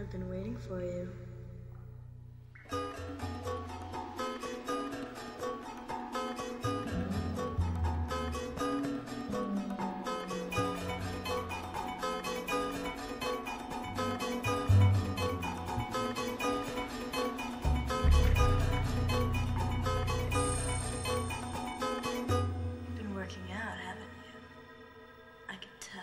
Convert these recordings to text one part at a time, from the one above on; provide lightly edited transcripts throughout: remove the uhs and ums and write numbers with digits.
I've been waiting for you. Been working out, haven't you? I can tell.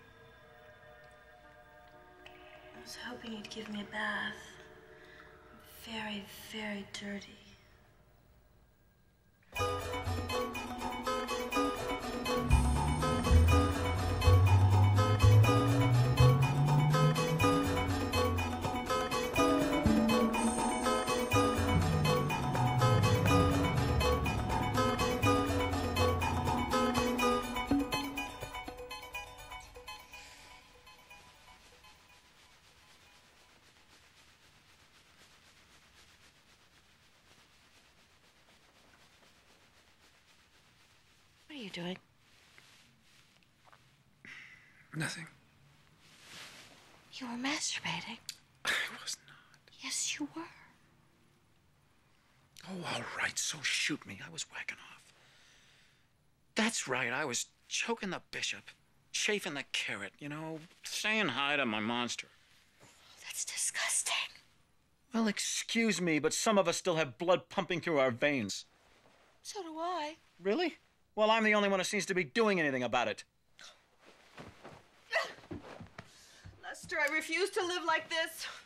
I was hoping you'd give me a bath. I'm very, very dirty. What are you doing? Nothing. You were masturbating. I was not. Yes, you were. Oh, all right, so shoot me. I was whacking off. That's right, I was choking the bishop, chafing the carrot, you know, saying hi to my monster. That's disgusting. Well, excuse me, but some of us still have blood pumping through our veins. So do I. Really? Well, I'm the only one who seems to be doing anything about it. Lester, I refuse to live like this.